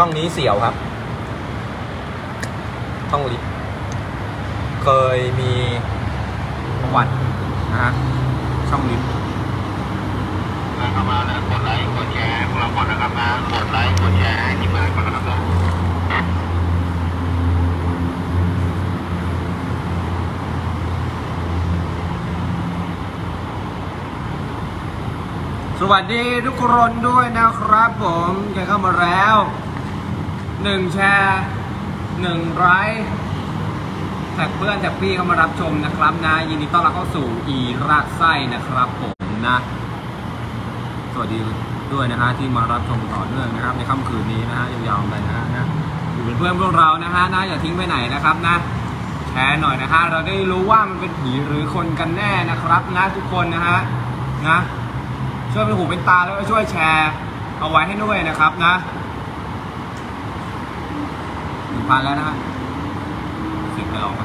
ช่องนี้เสี่ยวครับช่องลิฟเคยมีประวัตินะฮะช่องลิฟเข้ามาแล้วกดไลค์กดแชร์พวกเราก่อนนะครับนะกดไลค์กดแชร์ให้ทีมงานก่อนนะครับสวัสดีทุกคนด้วยนะครับผมจะเข้ามาแล้ว1แชร์1ไลค์แท็กเพื่อนแท็กพี่เข้ามารับชมนะครับนะยินดีต้อนรับเข้าสู่อีรากไส้นะครับผมนะสวัสดีด้วยนะฮะที่มารับชมต่อเนื่องนะครับในค่ำคืนนี้นะฮะยาวๆไปนะฮะอยู่เป็นเพื่อนพวกเรานะฮะนะอย่าทิ้งไปไหนนะครับนะแชร์หน่อยนะฮะเราได้รู้ว่ามันเป็นผีหรือคนกันแน่นะครับนะทุกคนนะฮะนะช่วยเป็นหูเป็นตาแล้วก็ช่วยแชร์เอาไว้ให้ด้วยนะครับนะ1,000แล้วนะฮะ10ไปลองมา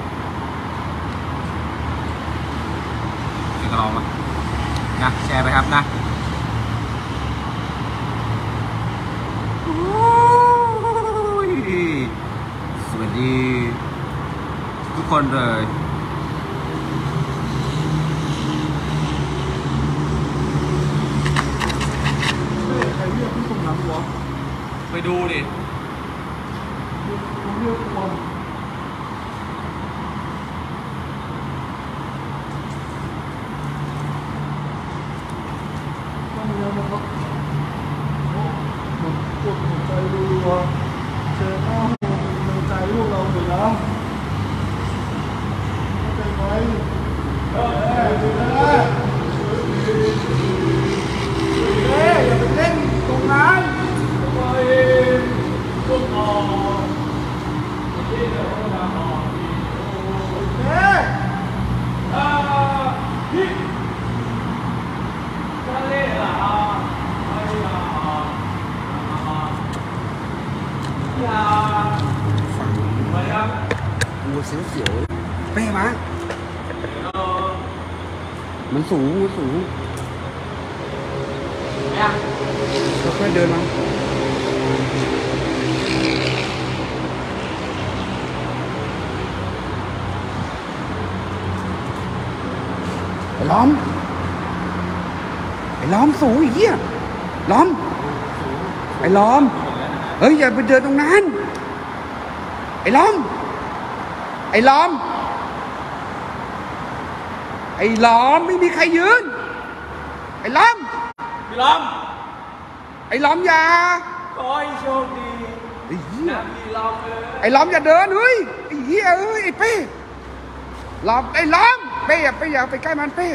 10ก็ลองมานะแชร์ไปครับนะสวัสดีทุกคนเลยใครเรียกพี่ตรงนั้นวะไปดูดิเรียกคนต้องเรียกนะครับมันปวดหัวใจรัวเจอหน้าหัวใจลูกเราเลยนะเข้าใจไหมอย่าไปเล่นตรงนั้นไปพวกออกที่เดี๋ยวเราออกพี่จะเล่นอ่ะกูเสียวเป้มามันสูงค่อยๆเดินมาไอ้ล้อมสูงอีกเหี้ยล้อมไอ้ล้อมเฮ้ยอย่าไปเดินตรงนั้นไอ้ล้อมไม่มีใครยืนไอ้ล้อมอย่าขอให้โชคดีไอ้เหี้ยพี่ล้อมเลยไอ้ล้อมอย่าเดินเฮ้ยไอ้เหี้ยเอ้ยไอ้เป้ล้อมไอ้ล้อมเป้อย่าไปใกล้มันเป้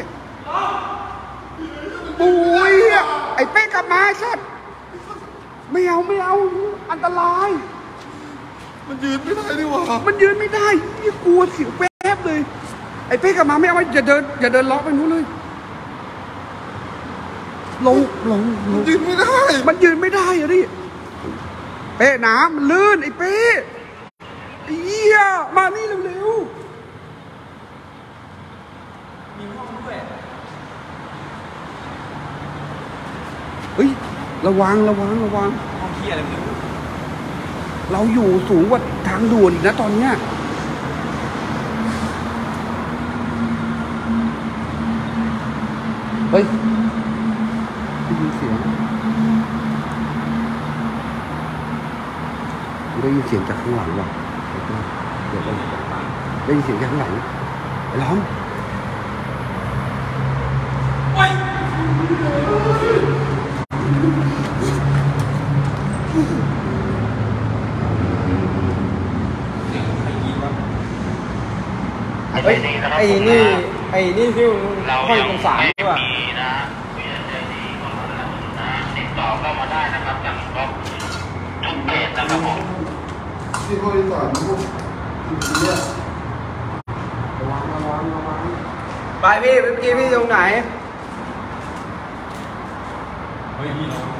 ปุ้ยไอ้เป้กลับมาสัตว์ไม่เอาอันตรายมันยืนไม่ได้ดิวะมันยืนไม่ได้ยี่กลัวเสียวแป๊บเลยไอ้เป้กลับมาไม่เอาอย่าเดินล้อไปนู้นเลยลงมันยืนไม่ได้อะดิเป้น้ำมันลื่นไอ้เป้ไอ้เหี้ยมานี่เร็วมีห้องด้วยเฮ้ยระวังห้องเที่ยอะไรไม่รู้เราอยู่สูงกว่าทางด่วนอีกนะตอนเนี้ยเฮ้ยได้ยินเสียงจากข้างหลังว่ะเดี๋ยวได้ยินเสียงจากข้างหลังไอ้ล้อมไอ้นี่ที่ห้อยตรงศาลใช่ป่ะติดต่อเข้ามาได้นะครับจากทุกเพจนะครับผมที่บริษัทพวกเนี่ยระวังไปพี่เมื่อกี้พี่ตรงไหนเฮ้ยพี่น้อง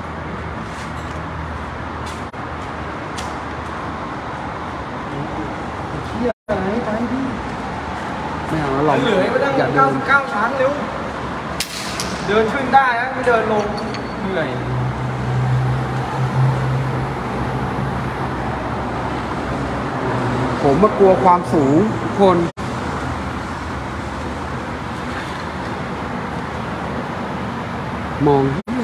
ไปพี่ไม่เอาแล้วเหลือไม่ต้อง 99 ชั้นเร็วเดินขึ้นได้นะไม่เดินลงเหนื่อยผมมากลัวความสูงคน มอง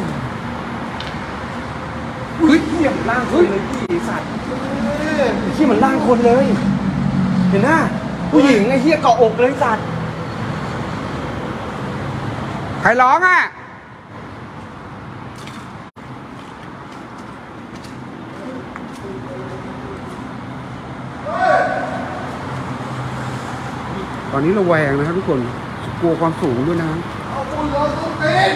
เฮ้ยเหี้ยมันล่างคนเลยพี่สัตว์เหี้ยมันล่างคนเลย เห็นหน้าผู้หญิงไอ้เหี้ยเกาะอกเลยสัตว์ใครร้องอ่ะตอนนี้ระแวงนะครับทุกคนกลัวความสูงด้วยนะเอาคุณรอตุ้งเต้น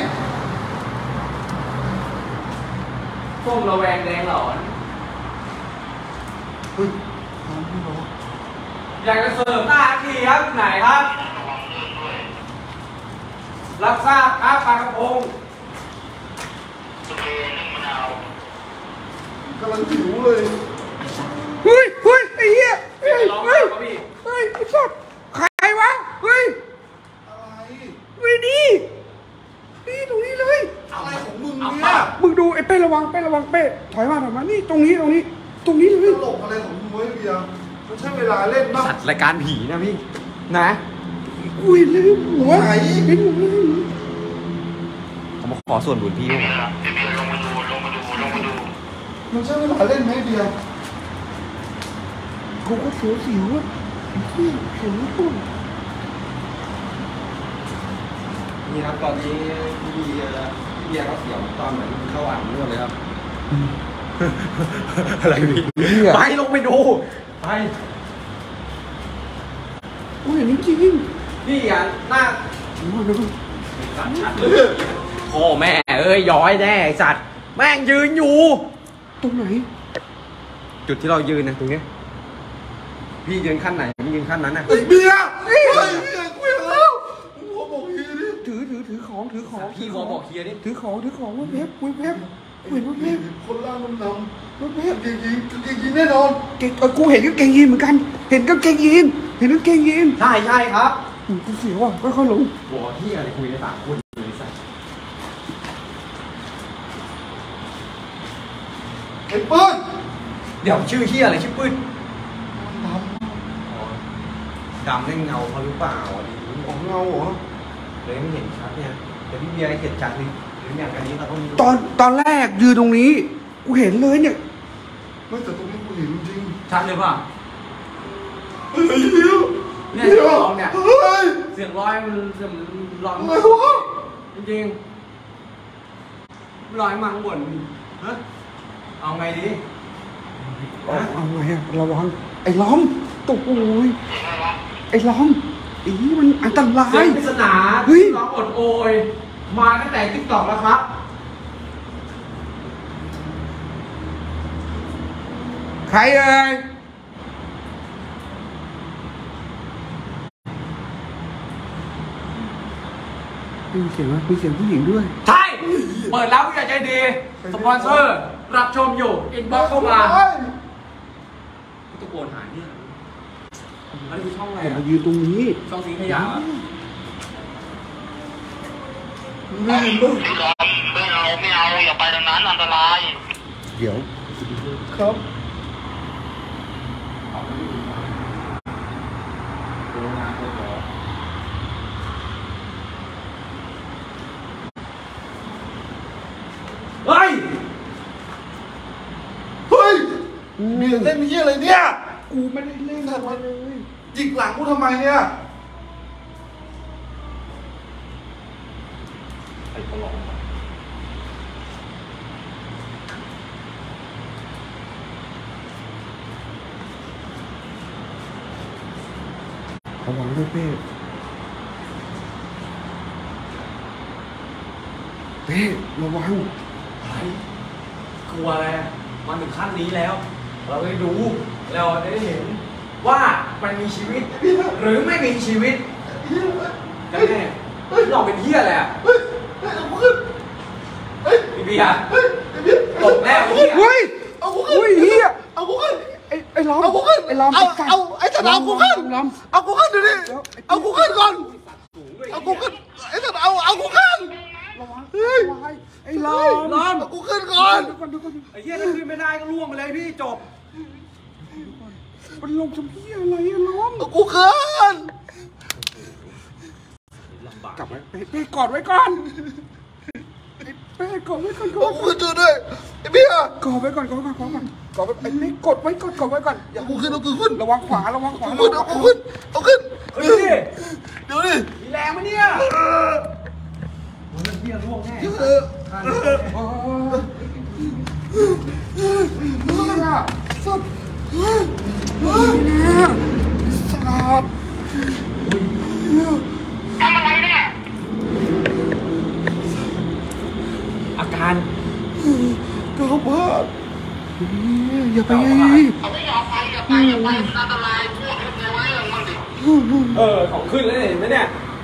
ส้มระแวงแดงหลอนอยากจะเสิร์ฟหน้าที่ครับไหนครับรับทราบครับปลากระพงกำลังหิวเลยเฮ้ยไอ้เหี้ยเฮ้ยไอ้สัตว์ใครวะเฮ้ยอะไรนี่ตรงนี้เลยอะไรของมึงเนี่ยมึงดูไอ้เป้ระวังเป้ถอยมานี่ตรงนี้เลยตลกอะไรของมึงไว้เบียร์มันใช่เวลาเล่นบ้างสัตว์รายการผีนะพี่นะอุ้ยเลยหัวไหนเป็นหัวเขามาขอส่วนบุญพี่มั้งลงมาดูมันใช่เวลาเล่นไหมเบียร์กูก็เสียวอ่ะพี่เสียวตัวนี่ครับตอนนี้พี่เบียร์เขาเสียวตอนเหมือนเข้าอ่างนวดเลยครับอะไรพี่ไปลงไปดูไปโอ้ยนี่จริงพี่อ่ะหน้าสัตว์ชัดเลยพ่อแม่เอ้ยย้อยแน่ไอสัตว์แม่งยืนอยู่ตรงไหนจุดที่เรายืนนะตรงนี้พี่ยืนขั้นไหนพี่ยืนขั้นนั้นนะไอเบียร์เบียร์คุยแล้วหัวบอกเฮียดิถือของพี่หัวบอกเฮียดิถือของว่าเพชรคุยว่าเพชรคนล่างมันนำว่าเพชรเก่งยีนแน่นอนเก่งกูเห็นก็เก่งยีนเหมือนกันเห็นก็เก่งยีนใช่ครับกูเสียวอ่ะค่อยๆลงหัวที่อะไรคุยในปากคุณเลยสัตว์ไอ้ปื้นเดี๋ยวชื่อเฮียอะไรชื่อปื้นดำได้เงาเขาหรือเปล่าของเงาเหรอเลยไม่เห็นชัดเนี่ยแต่พี่เบียร์เห็นชัดหรืออย่างอันนี้เราต้องตอนแรกยืนตรงนี้กูเห็นเลยเนี่ยไม่แต่ตรงนี้กูเห็นจริงชัดเลยป่ะเนี่ยเสียงร้องเนี่ยเสียงร้อยมันร้องจริงร้อยมังบ่นฮะเอาไงดีเอาไงอะระวังไอ้ล้อมตกโอยไอ้ล้อมอีมันอันตรายปริศนาร้องอดโอยมาตั้งแต่ติ๊กต็อกแล้วครับใครเอ่ยมีเสียงผู้หญิงด้วยใช่เปิดแล้วผู้ใหญ่ใจดีสปอนเซอร์รับชมอยู่อินบ็อกซ์เข้ามาตะโกนหาเนี่ยอันนี้ช่องอะไรยืนตรงนี้ช่องสีขยะไม่เอาอย่าไปตรงนั้นอันตรายเดี๋ยวครับเบียร์เล่นเหี้ยอะไรเนี่ยกูไม่ได้เล่นทำไมเลยจิกหลังกูทำไมเนี่ยไอ้ตลกระวังด้วยเป้ระวังกลัวอะไรมาถึงขั้นนี้แล้วเราได้ดูเราได้เห็นว่ามันมีชีวิตหรือไม่มีชีวิตกันแน่เราเป็นเหี้ยแหละพี่เบียร์ตกแล้วเหี้ยเอากูขึ้นเหี้ยเอากูขึ้นไอ้ล้อมเอากูขึ้นไอ้ล้อมเอาไอ้สัตว์เอากูขึ้นเอากูขึ้นดูดิเอากูขึ้นก่อนเอากูขึ้นไอ้สัตว์เอากูขึ้นไอ้ล้อมเอากูขึ้นก่อนไอ้เหี้ยถ้าขึ้นไม่ได้ก็ล่วงไปเลยพี่จบมันลงทำพี่อะไรอะล้อมกูเกินกลับไปเป้กอดไว้ก่อนไอ้เป้กอดไว้ก่อนเอาขึ้นด้วยไอ้เบี้ยกอดไว้ก่อนกอดไว้ก่อนกอดไว้ไอ้เป้กดไว้กดไว้ก่อนอย่ากูขึ้นเอากูขึ้นระวังขวาระวังขวาเอาขึ้นเอาขึ้นเอาขึ้นเฮ้ยเดี๋ยวดิมีแรงมั้ยเนี่ยมันเบี้ยร่วงแน่สับสับทำอะไรเนี่ยอาการกระเพาะอย่าไปเอาไม่ยอมไปอย่าไปอันตรายพูดให้ไว้เรื่องมันดิของขึ้นแล้วเห็นไหมเนี่ย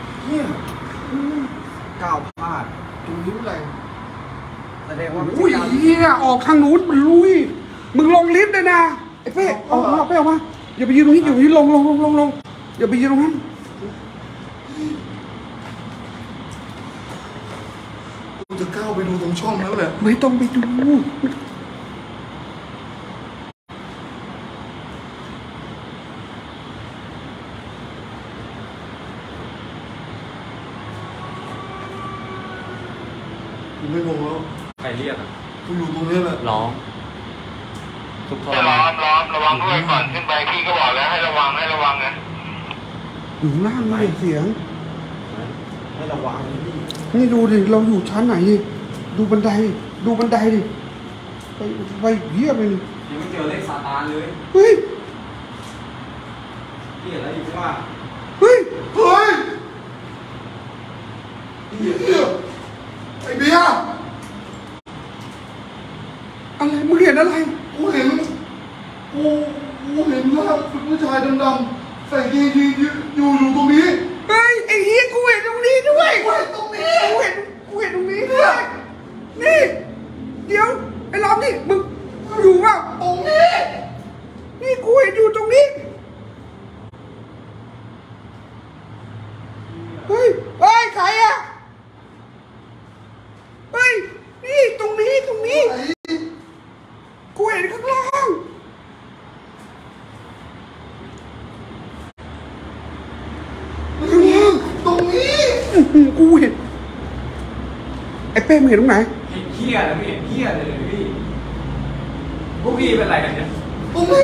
ก้าวพลาดตรงนี้เมื่อไหร่แสดงว่าอุ้ยเฮียออกทางนู้นมันลุยมึงลงลิฟต์เลยนะไอ้เป้ออกมาเป้ออกมาอย่าไปยืนตรงนี้อย่าไปยืนลงอย่าไปยืนตรงนั้นกูจะก้าวไปดูตรงช่องนั้นแหละไม่ต้องไปดูกูไม่งงแล้วใครเรียกกูอยู่ตรงนี้แหละร้องทุกทรล้มาอน มระวังด้วยก่อนขึ้นไปพี่ก็บอกแล้วให้ระวังนะอยู่ข้างล่างไม่เห็นเสียงให้ระวังพี่นี่ดูดิเราอยู่ชั้นไหนดิดูบันไดดิไปเหี้ยไปดิยังไม่เจอเลขซาตานเลยเฮ้ยพี่เห็นแล้วอยู่ว่าเฮ้ยเฮ้ยเหี้ยไอ้เบี้ยอะไรมึงเห็นอะไรกูเห็นหน้าผู้ชายดำๆใส่ยีนอยู่ตรงนี้เฮ้ยไอ้เหี้ยกูเห็นตรงนี้ด้วยกูเห็นตรงนี้กูเห็นตรงนี้ด้วยนี่เดี๋ยวไอ้ล้อมนี่มึงอยู่เปล่าตรงนี้นี่กูเห็นอยู่ตรงนี้เฮ้ยใครอะเฮ้ยนี่ตรงนี้กูเห็นข้างล่างตรงนี้กูเห็นไอ้เป้มึงเห็นตรงไหนเห็นเหี้ยแล้วไม่เห็นเหี้ยเลยพี่พวกพี่เป็นไรกันเนี่ยตรงนี้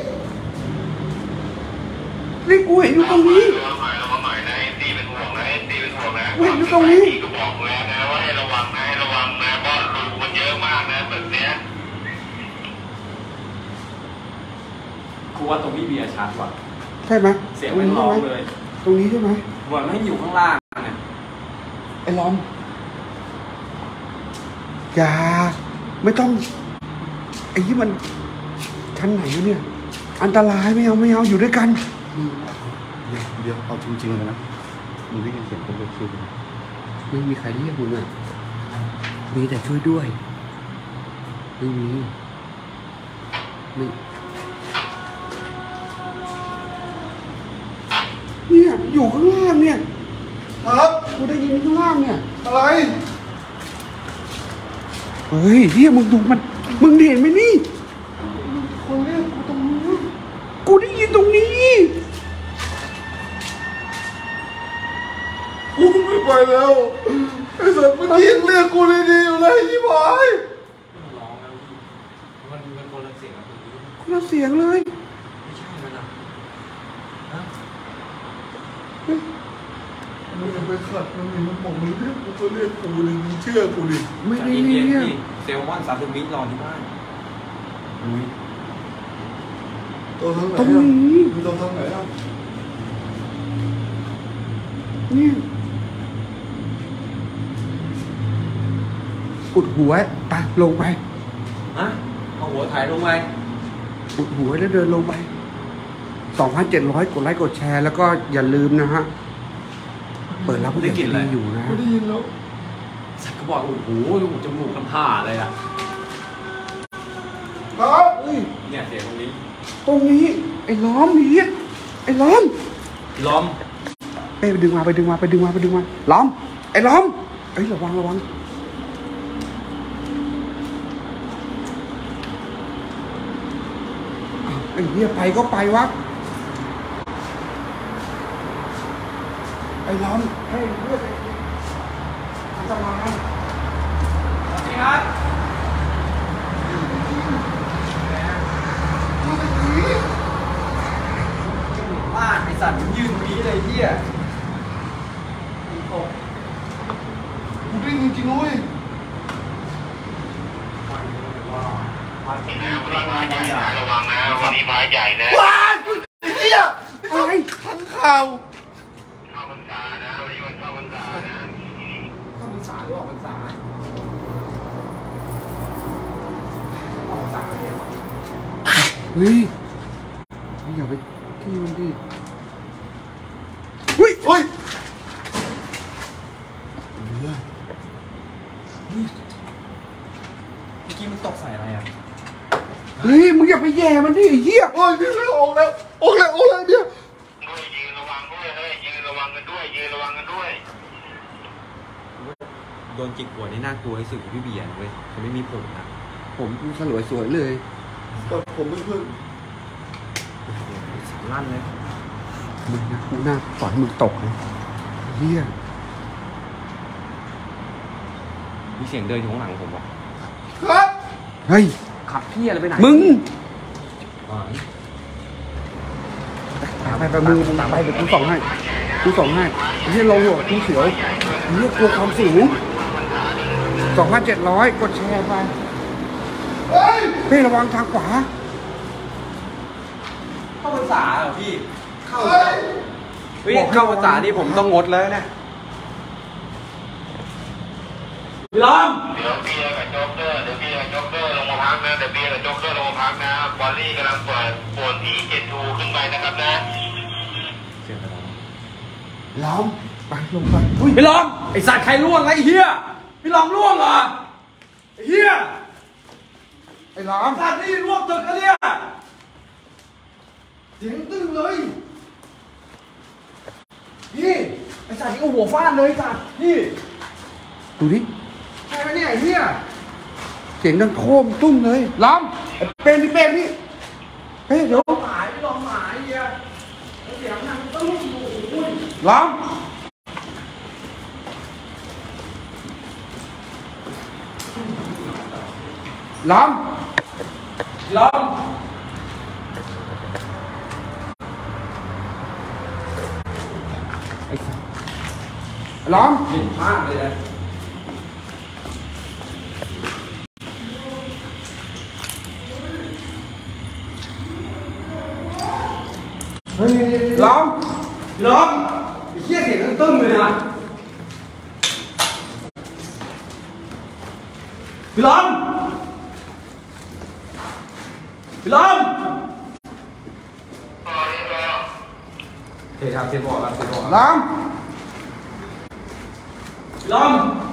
นี่กูเห็นอยู่ตรงนี้ระวังหน่อยนะตีเป็นห่วงนะพี่ก็บอกแล้วนะว่าให้ระวังนะเพราะรูมันเยอะมากนะแบบเนี้ยกูว่าตรงพี่เบียร์ชัดว่ะใช่ไหมเสียงมันร้องเลยตรงนี้ใช่ไหมเหมือนมันอยู่ข้างล่างเนี่ยไอ้ล้อมอย่าไม่ต้องไอ้ที่มันชั้นไหนวะเนี่ยอันตรายไม่เอาอยู่ด้วยกันเดี๋ยวเอาจริงๆเลยนะมึงได้ยินเสียงคนเรียกชื่อไหมไม่มีใครเรียกมึงอ่ะมีแต่ช่วยด้วยไม่มีไม่เนี่ยอยู่ข้างล่างเนี่ยครับกูได้ยินข้างล่างเนี่ยอะไรเฮ้ยเฮียมึงดูมันมึงเห็นไหมนี่คนเรียกกูตรงนี้กูได้ยินตรงนี้กูไม่ไปแล้วไอ้สัตว์มันยินเรียกกูดีๆอยู่เลยยี่บอยร้องแล้วพี่มันคนละเสียงกับคนนี้คนละเสียงเลยไม่ใช่มันอ่ะฮะมึงจะไปขัดมันนี่มันบอกมึงเรียกกูก็เรียกกูดิมึงเชื่อกูดิไม่ใจได้เย็นเรียๆกพี่เซลมอนซาซูมิรอที่บ้านอุ้ยตัวทางไหนตรงอ่ะนี้มีตัวทางไหนอ่ะเนี่ยอุดหัวไปลงไปฮะเอาหัวถ่ายลงไปอุดหัวแล้วเดินลงไป 2,700 กดไลค์กดแชร์แล้วก็อย่าลืมนะฮะ เปิดรับผู้ใหญ่ใจดีอยู่นะกูได้ยินแล้วสัตว์ก็บอกโอ้โหดูจมูกทำผ้าเลยอ่ะครับเฮ้ยเนี่ยเสียงตรงนี้ตรงนี้ ไอ้ล้อมเฮียไอ้ล้อมล้อมเป้ไปดึงมาล้อม ไอ้ล้อมเอ้ยระวังไอ้อ้เหี้ยไปก็ไปวะไอ้ล้อมเฮ้ยเพื่อนอันตรายสวัสดีครับ บ้านไอสัตว์ยืนนี้เลยเหี้ยกูได้จริงๆเว้ยวันนี้ไม้ใหญ่นะระวังนะวันนี้ไม้ใหญ่นะว้ายไอ้เหี้ยอะไรทั้งข่าวเข้าพรรษานะวันนี้วันเข้าพรรษานะเข้าพรรษาหรือออกพรรษาออกพรรษาเนี่ยเฮ้ยอย่าไปที่มันดิเฮ้ยเฮ้ยเมื่อกี้มันตกใส่อะไรอ่ะเฮ้ยมึงอย่าไปแย่มันดิไอ้เหี้ยโอ้ยนี่ออกแล้วออกแล้วออกแล้วเนี่ยด้วยยืนระวังด้วยเฮ้ยยืนระวังกันด้วยยืนระวังกันด้วยโดนจิกหัวนี่น่ากลัวที่สุดคือพี่เบียร์เว้ยเขาไม่มีผมนะผมกูสลวยสวยเลยแต่ผมเพื่อนลั่นเลยมึงนะกูหน้าปล่อยให้มึงตกเลยเหี้ยมีเสียงเดินอยู่ข้างหลังผมวะๆครับเฮ้ยขับพี่อะไรไปไหนมึงอ๋อไปมึงไปเดี๋ยวกูส่องให้กูส่องให้ไอ้เหี้ยลงหัวกูเสียวเหี้ยกลัวความสูง 2,700 กดแชร์ไปเฮ้ยเฮ้ยระวังทางขวาเข้าพรรษาเหรอพี่เฮ้ยเฮ้ยเข้าพรรษานี่ผมต้องงดแล้วเนี่ยพี่ล้อมเดี๋ยวเบียร์กับโจ๊กเกอร์ลงมาพักนะเดี๋ยวเบียร์กับโจ๊กเกอร์ลงมาพักนะบอลลี่กำลังเปิดปวนผีเจ็ดทูขึ้นไปนะครับนะเสียงอะไรล้อมไปลงไปอุ้ยพี่ล้อมไอสัตว์ใครล่วงไอ้เหี้ยพี่ล้อมล่วงเหรอไอ้เหี้ยไอ้ล้อมสัตว์นี่ล่วงตึกแล้วเนี่ยเสียงตึ้งเลยพี่ไอสัตว์นี่ก็หัวฟาดเลยสัตว์พี่ดูดิใช่ไหมเนี่ยไอ้เหี้ยเสียงดังโครมตุ้มเลยล้อมไอ้เป็นนี่เป็นนี่เฮ้ยเดี๋ยวหมายพี่ล้อมหมายไอ้เหี้ยแล้วเสียงนั่งตุ้มโอ้ยล้อมล้อมล้อมไอ้สัสล้อมเห็นมากเลยนะเฮ้ยล้อมล้อมไอ้เหี้ยเสียงตึ้มเลยนะพี่ล้อมพี่ล้อมเฮ้ยทำเสียงบอกครับเสียงบอกล้อมพี่ล้อม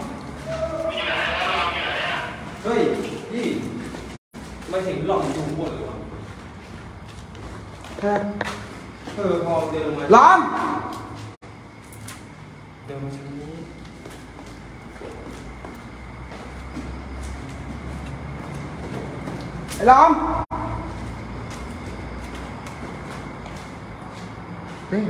เฮ้ยพี่ไม่เห็นพี่ล้อมอยู่ข้างบนเลยวะพอเดินมาล้อมเดินมาทางนี้ไอ้ล้อมเฮ้ย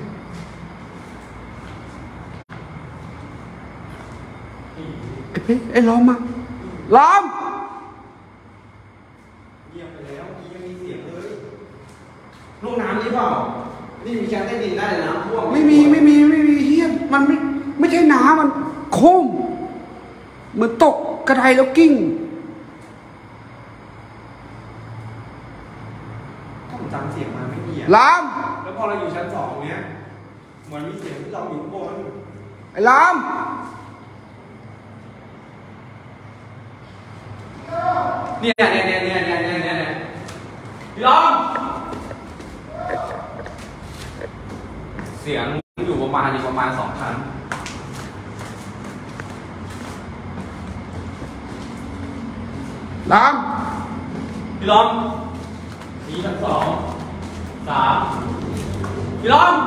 ไอ้ล้อมมาล้อมเงียบไปแล้วยังมีเสียงเลยลูกน้ำนี่เปล่านี่มีชั้นใต้ดินได้เลยน้ำท่วมไม่มีเฮียมันไม่ใช่น้ำมันโค้งเหมือนตกกระไดแล้วกิ้งถ้าผมจำเสียงมาไม่มีอ่ะล้อมแล้วพอเราอยู่ชั้นสองเนี้ยเหมือนมีเสียงที่เราอยู่ข้างบนไอ้ล้อมเนี่ยพี่ล้อมเสียงอยู่ประมาณ2 ชั้นล้อมพี่ล้อมนี่ชั้น2 3พี่ล้อม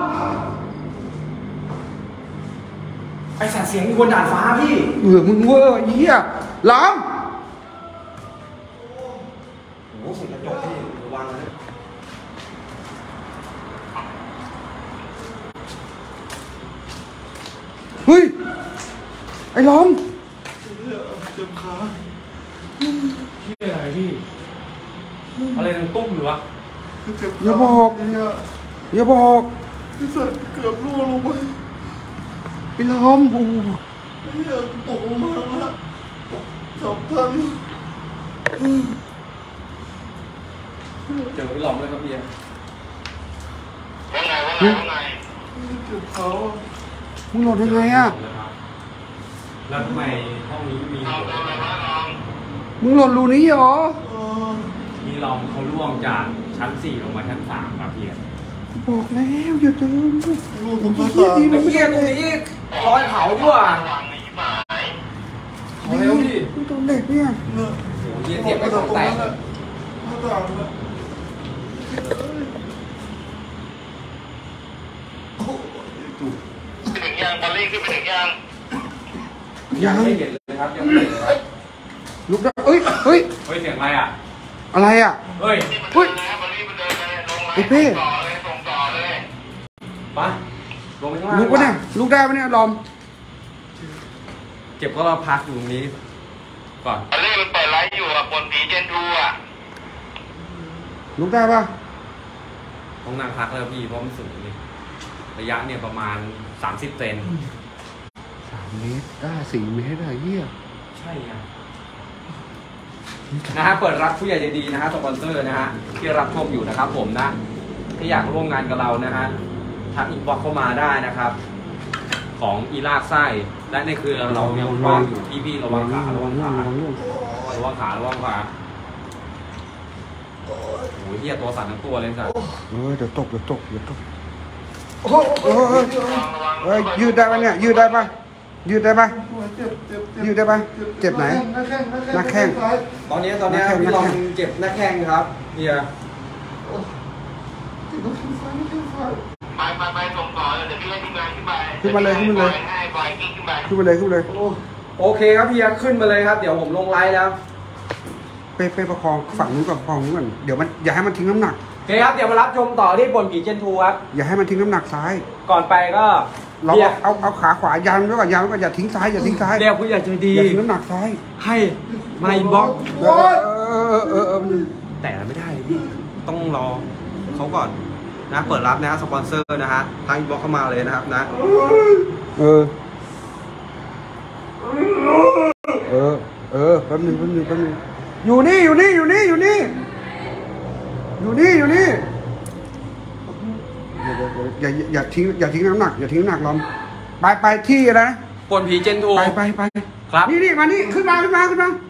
ไอสัตว์เสียงมีคนด่านฟ้าพี่มึงเวอร์ไอ้เหี้ยล้อมโอ้โหเสียงกระจกพี่ระวังนะเฮ้ยไอ้ล้อมเจ็บขาพี่เป็นอะไรพี่อะไรนังตุ้มหรือวะเจ็บขาอย่าบอกเนี่ยอย่าบอกพี่สัตว์เกือบร่วงลงไปไอ้ล้อมโอ้โหเนี่ยตกลงมาแล้วจับทันเจอพี่หลอมเลยครับพี่ว่าไงเจ็บขาอ่ะมึงหลดยังไงอ่ะแล้วทำไมห้องนี้มีลองตัวอะไรบ้างลองมึงหลดรูนี้เหรอมีลองเขาล่วงจากชั้น 4 ลงมาชั้น 3 ครับพี่บอกแล้วอย่าเจอลูกผมภาเฮียษาดีไอ้มันเหี้ยตรงนี้รอยเผาด้วยระวังในที่หมายเอาเร็วดิมึงโดนเด็กเนี่ยเนี่ยโอ้โหเหี้ยเสียบไปสองแตกหน้าต่างนะไปถึงยังบอลลี่ขึ้นไปถึงยังยังไม่เห็นเลยครับยังไม่เห็นเลยลุกได้เฮ้ยเฮ้ยเฮ้ยเสียงอะไรอ่ะอะไรอ่ะเฮ้ยนี่มันเดินนะบอลลี่มันเดินเลยลงมาไอ้เป้ส่งต่อเลยส่งต่อเลยไปลงไปข้างล่างลุกปะเนี่ยลุกได้ปะเนี่ยลอมเก็บก็เราพักอยู่ตรงนี้ก่อนบอลลี่มันเปิดไลฟ์อยู่อ่ะบนผีเจนทูอ่ะลุกได้ปะต้องนั่งพักแล้วพี่เพราะมันสูงนี่ระยะเนี่ยประมาณ30 เซน 3 เมตรได้4 เมตรอะเฮียใช่ครับนะฮะเปิดรับผู้ใหญ่ใจดีนะฮะสปอนเซอร์นะฮะที่รับชมอยู่นะครับผมนะที่อยากร่วมงานกับเรานะฮะทักอินบ็อกซ์เข้ามาได้นะครับ ของอีลากไส้และในเครือเรายังว่างอยู่พี่ๆระวังขาระวังขาระวังขาระวังขาโอ้ยเหี้ยตัวสั่นทั้งตัวเลยสัสเดี๋ยวตกโอ้โหเฮ้ยยืดได้ปะเนี่ยยืดได้ปะยืดได้ปะเจ็บยืดได้ปะเจ็บไหน หน้าแข้งซ้ายตอนนี้หน้าแข้งพี่ลองเจ็บหน้าแข้งครับเฮียติดหน้าแข้งซ้ายหน้าแข้งซ้ายไปส่งต่อเลยเดี๋ยวพี่ให้ทีมงานขึ้นไปขึ้นมาเลยให้บอยกิ้งขึ้นไปขึ้นไปเลยโอเคครับเฮียขึ้นมาเลยครับเดี๋ยวผมลงไลน์แล้วเป้ประคองฝั่งนู้นก่อนฝั่งนู้นก่อนเดี๋ยวมันอย่าให้มันทิ้งน้ำหนักโอเคครับเดี๋ยวมารับชมต่อที่บนผีเจนทูครับอย่าให้มันทิ้งน้ำหนักซ้ายก่อนไปก็เราเฮียเอาขาขวายันไว้ก่อนยันไว้ก่อนอย่าทิ้งซ้ายอย่าทิ้งซ้ายเรียกผู้ใหญ่ใจดีอย่าทิ้งน้ำหนักซ้ายให้มาอินบ็อกซ์มันแต่ไม่ได้พี่ต้องรอเขาก่อนนะเปิดรับนะสปอนเซอร์นะฮะทางอินบ็อกซ์เข้ามาเลยนะครับนะแป๊บนึงอยู่นี่อย่าทิ้งน้ำหนักลอมไปที่นะบนผีเจนทูไปครับนี่มานี่ขึ้นมา